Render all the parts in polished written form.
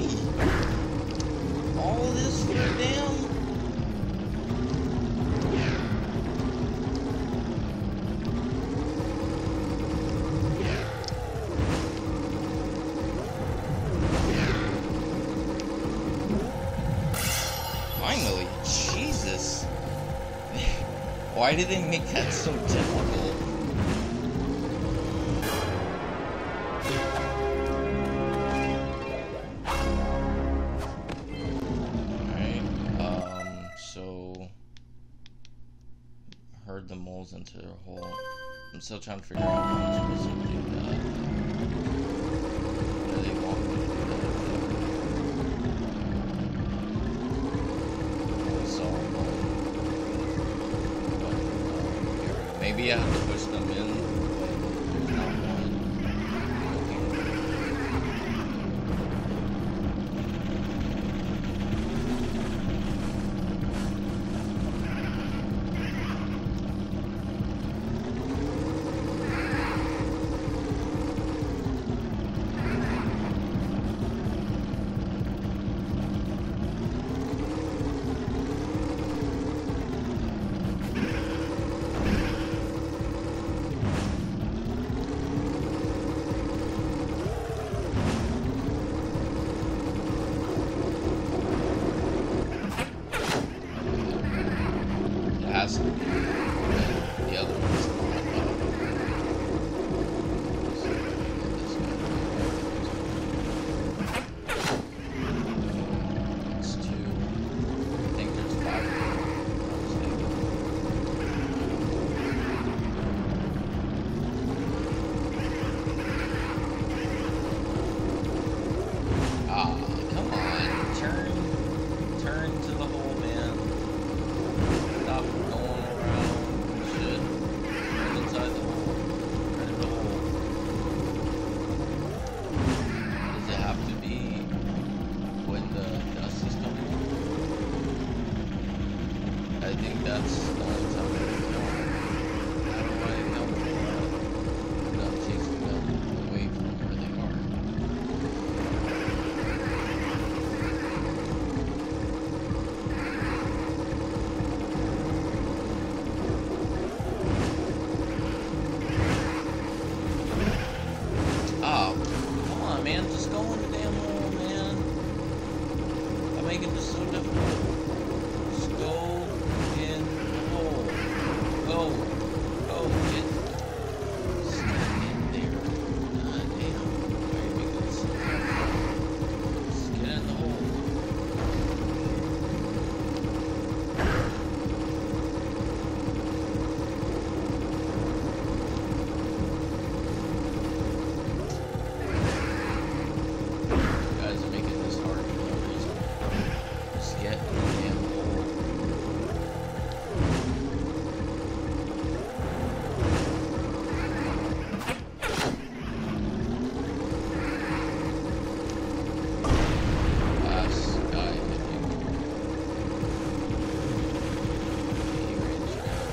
All this for damn. Finally, Jesus. Why did they make that so difficult? Herd the moles into their hole. I'm still trying to figure out how I'm supposed to do that. Do they want me to do that? So, maybe I have to push them in. There's not one. The other one's it's two. I think there's 5. Ah, come on, turn to the hole, man. Stop going around and shit. Right inside the hole. Right in the hole. Does it have to be when the dust is coming? I think that's the only time I know. How do I know not chasing them away from where they are? Oh, come on, man. Just go in the damn hole, man. I'm making this so difficult. Just go in the hole. Go. Go. Get. Just get in there. God damn. Why are you making this so difficult? Just get in the hole. You guys are making this hard for no reason. Just get in the damn hole. Last guy, I think. He ran straight over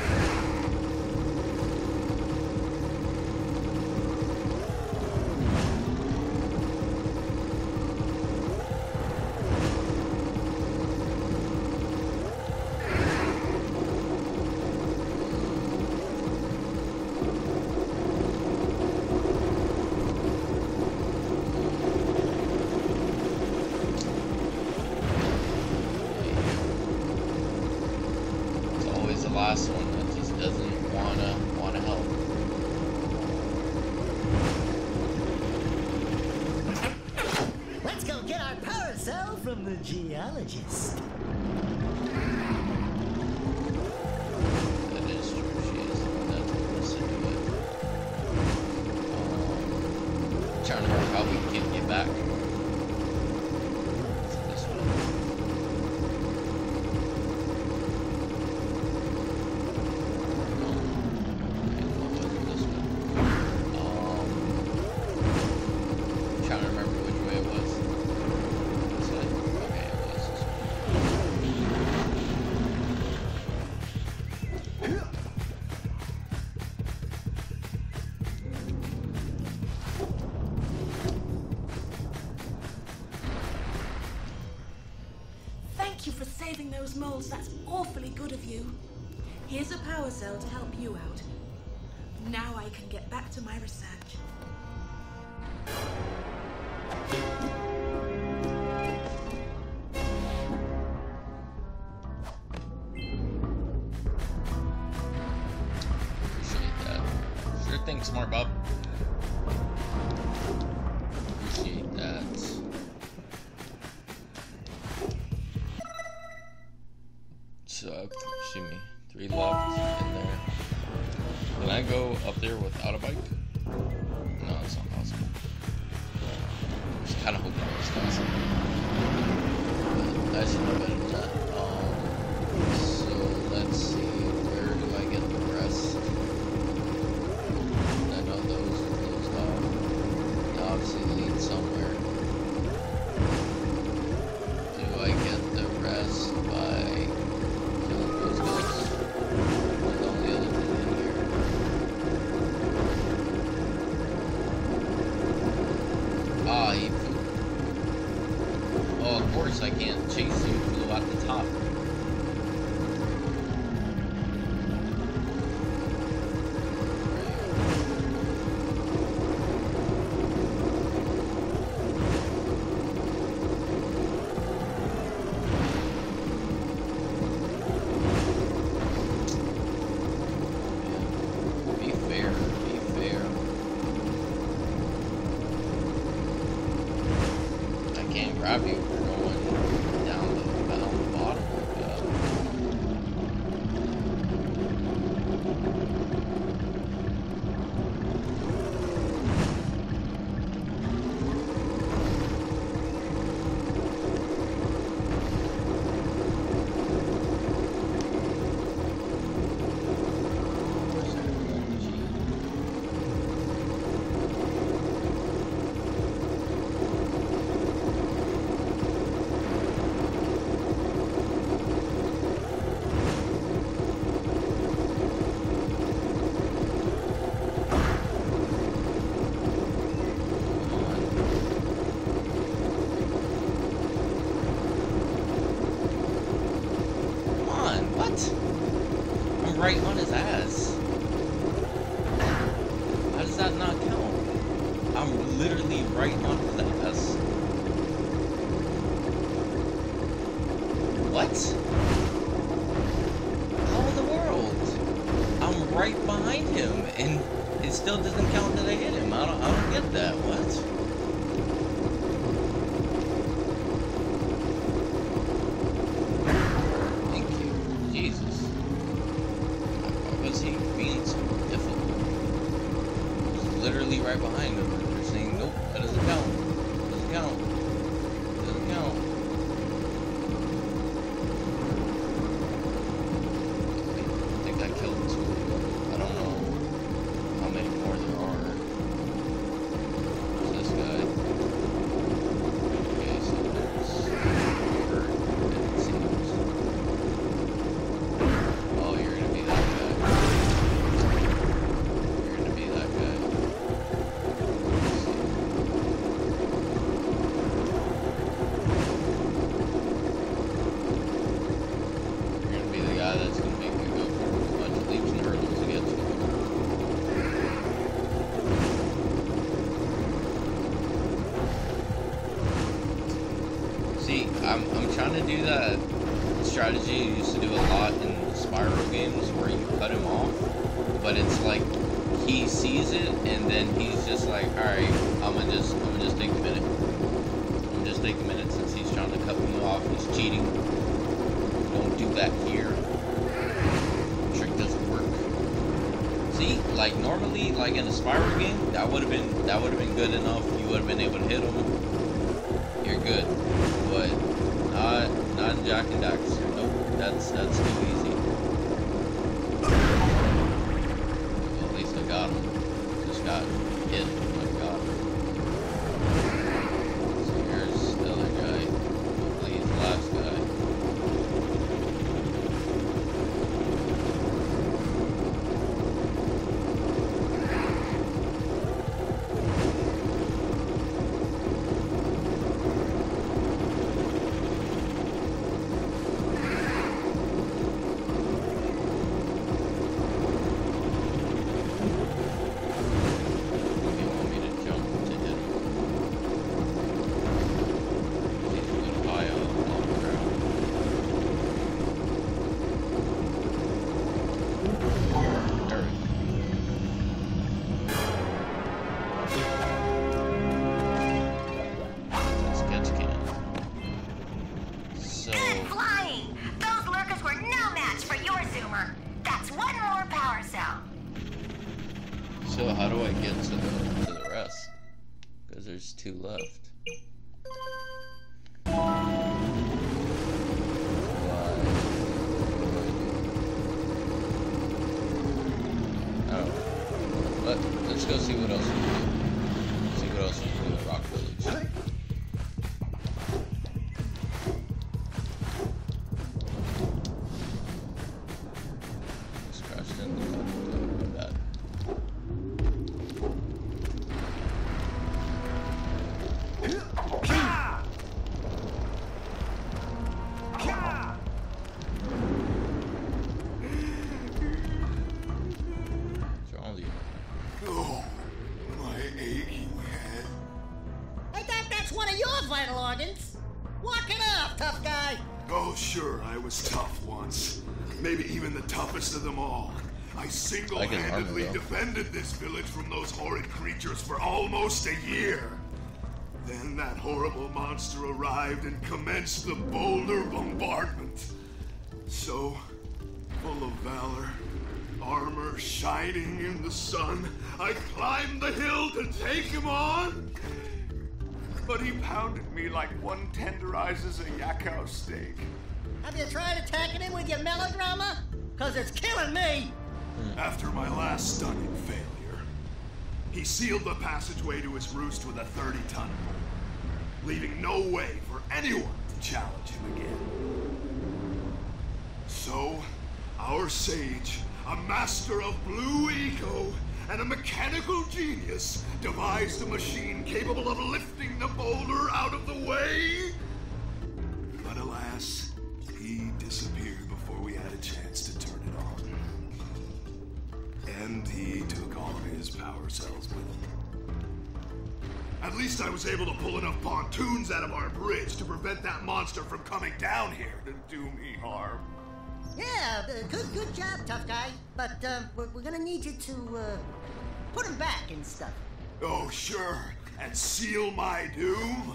It's always the last one that just doesn't wanna help. Let's go get our power cell from the geologist. That is true. She is the one that told us to do it. Trying to remember how we can get back. Is it this one? No. Okay, no, it wasn't this one. Trying to remember which way it was. This way? Okay, it was this way. saving those moles. That's awfully good of you. Here's a power cell to help you out. Now I can get back to my research. Appreciate that. Sure thing, Smart Bob. Appreciate that. So, excuse me, 3 left in there. Can I go up there without a bike? No, it's not possible. I was kind of hoping it was possible. But I should know better than that. So let's see, where do I get the rest? I know those are closed off. They obviously lead somewhere. Do I get the rest by killing those guys? There's all the other thing in here. Ah, he flew. Oh, of course I can't chase you. He flew out the top. Be fair, be fair. I can't grab you for going down the bottom like that. Where's that G? Come on, what? I'm right on his ass. How does that not count? I'm literally right on his ass. What? How in the world? I'm right behind him, and it still doesn't count that I hit him. I don't get that. What? Thank you. Jesus. Why was he being so difficult? I was literally right behind him, and they're saying, nope, that doesn't count. Doesn't count. Doesn't count. I think I killed 2 of them. I don't know how many more there are. There's this guy. Okay, so there's Robert, it seems. Oh, you're gonna be that guy. You're gonna be that guy. Let's see. You're gonna be the guy that's gonna make me go through a bunch of leaps and hurdles to get to him. See, I'm trying to do that strategy you used to do a lot in Spyro games where you cut him off, but it's like he sees it and then he's just like, alright, I'm gonna just take a minute. I'm gonna just take a minute since he's trying to cut me off. He's cheating. Don't do that here. Trick doesn't work. See, like normally, like in a Spyro game, that would have been good enough. You would have been able to hit him. You're good, but not in Jak and Daxter. Nope, that's too easy. Well, at least I got him. Just got hit. I got him. So here's the other guy. Hopefully he's the last guy. So how do I get to the rest? Because there's 2 left. Let's go see what else we can do. See what else we can do in Rock Village. Just crashed into the bad. What's wrong with you? Oh, my aching head. I thought that's one of your vital organs. Walk it off, tough guy. Oh, sure, I was tough once. Maybe even the toughest of them all. I single-handedly though. defended this village from those horrid creatures for almost a year. Then that horrible monster arrived and commenced the boulder bombardment. So, full of valor, armor shining in the sun, I climbed the hill to take him on. But he pounded me like one tenderizes a yakao steak. Have you tried attacking him with your melodrama? Cause it's killing me. After my last stunning failure, he sealed the passageway to his roost with a 30-ton bolt, leaving no way for anyone to challenge him again. So, our sage, a master of blue eco and a mechanical genius, devised a machine capable of lifting the boulder out of the way. But alas, he disappeared before we had a chance to turn it on. And he took all of his power cells with him. At least I was able to pull enough pontoons out of our bridge to prevent that monster from coming down here to do me harm. Yeah, good job, tough guy. But we're gonna need you to put him back and stuff. Oh, sure, and seal my doom?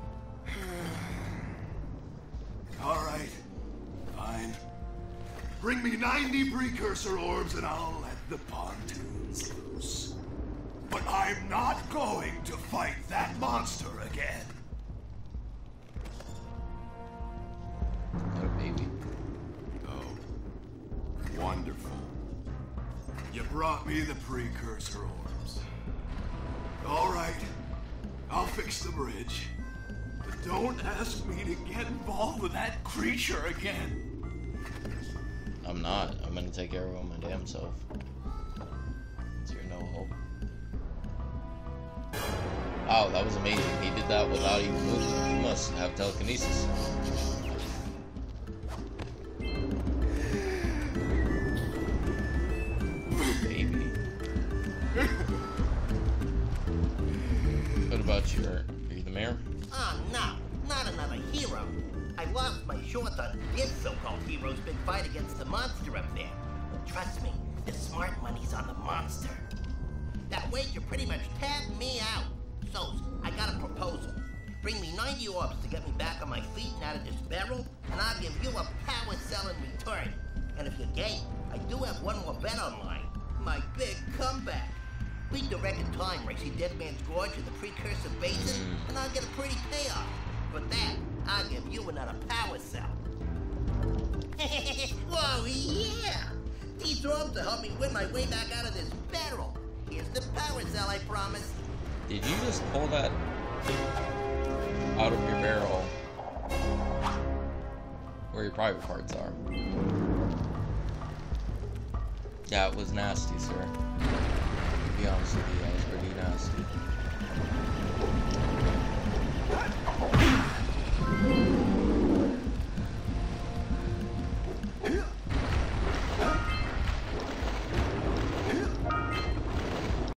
All right, fine. Bring me 90 precursor orbs and I'll let the pontoons loose. But I'm not going to fight that monster again. What a baby. Oh, wonderful. You brought me the precursor orbs. All right, I'll fix the bridge. But don't ask me to get involved with that creature again. I'm not. I'm gonna take care of it my damn self. Is there no hope? Oh, that was amazing. He did that without even moving. He must have telekinesis. Baby. What about you? Are you the mayor? Oh, no, not another hero. I lost my shorts on this so-called hero's big fight against the monster up there. But trust me, the smart money's on the monster. That wager pretty much tapped me out. So, I got a proposal. Bring me 90 orbs to get me back on my feet and out of this barrel, and I'll give you a power cell in return. And if you're game, I do have one more bet online. My big comeback. Beat the record time racing Dead Man's Gorge in the Precursor Basin, and I'll get a pretty payoff. For that, I'll give you another power cell. Whoa, yeah! These orbs will help me win my way back out of this barrel. Here's the power cell, I promise. Did you just pull that out of your barrel where your private parts are? Yeah, it was nasty, sir. To be honest with you, that was pretty nasty.